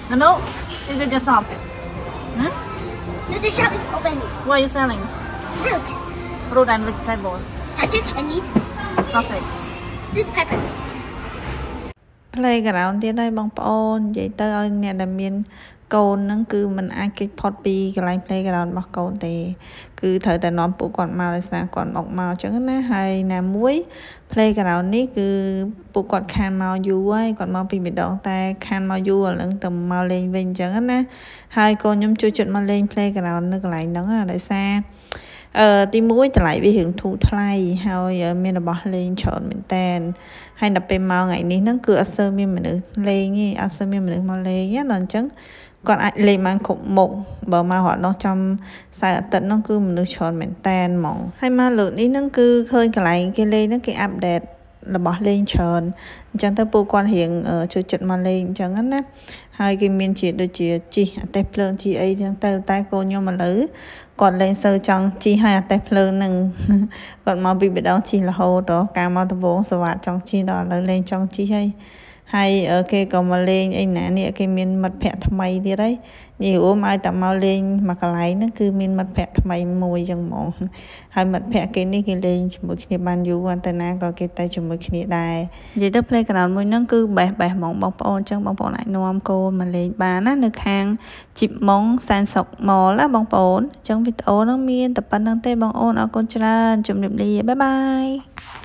No, is it your shop? Hmm? No, the shop is open. What are you selling? Fruit. Fruit and vegetable. Sausage and meat. Sausage. This pepper. Playground ទៀតហើយបងប្អូននិយាយទៅឲ្យអ្នកដែលមានកូនហ្នឹងគឺមិនអាចគេចផុតពីកន្លែង playground របស់កូនទេគឺត្រូវតែនាំពួកគាត់មកដោយសារគាត់មកអញ្ចឹងណាហើយណាមួយ playground នេះគឺពួកគាត់ខានមកយូរហើយគាត់មកពីម្ដងតែខានមកយូរឥឡូវទៅមកលេងវិញអញ្ចឹងណាហើយកូនខ្ញុំជួយចិត្តមកលេង playground នៅកន្លែងហ្នឹងដោយសារទី1តម្លៃវារឿងធូរថ្លៃហើយមានរបស់លេងច្រើនមែនតែនហើយដល់ពេលមកថ្ងៃនេះហ្នឹងគឺអត់សូវមានមនុស្សលេងទេអត់សូវមានមនុស្សមកលេងណាដល់អញ្ចឹងគាត់អាចលេងបានគ្រប់មុខបើមករត់នោះចំសៅរ៍អាទិត្យហ្នឹងគឺមនុស្សច្រើនមែនតែនហ្មងហើយមកលើកនេះហ្នឹងគឺឃើញកន្លែងគេលេងហ្នឹងគេអាប់ដេតរបស់លេងច្រើនអញ្ចឹងទៅពួកគាត់រៀងជួយចិត្តមកលេងអញ្ចឹងណាហើយគេមានជាដូចជាជីអាតេះភ្លើងជីអីចឹងទៅតែកូនខ្ញុំឥឡូវគាត់លេងសូវចង់ជីឲ្យអាតេះភ្លើងនឹងគាត់មកពីបដងជីរហូតដល់ការមកដំបងសវ៉ាតចង់ជីដល់ឥឡូវលេងចង់ជីហើយគេក៏មកលេងអីណានេះគេមានមិត្តភ័ក្តិថ្មីទៀតហើយនិយាយរួមឲ្យតែមកលេងមកកន្លែងហ្នឹងគឺមានមិត្តភ័ក្តិថ្មីមួយចឹងហ្មងហើយមិត្តភ័ក្តិគេនេះគេលេងជាមួយគ្នាបានយូរទៅណាក៏គេទៅជាមួយគ្នាដែរនិយាយទៅ playground មួយហ្នឹងគឺបេះហ្មងបងប្អូនចឹងបងប្អូនអាចនាំកូនមកលេងបានណានៅខាងជីបម៉ងសែនសុក mall ណាបងប្អូនចឹងវីដេអូហ្នឹងមានតែប៉ុណ្្នឹងទេបងប្អូនអរគុណច្រើនជម្រាបលាបាយបាយ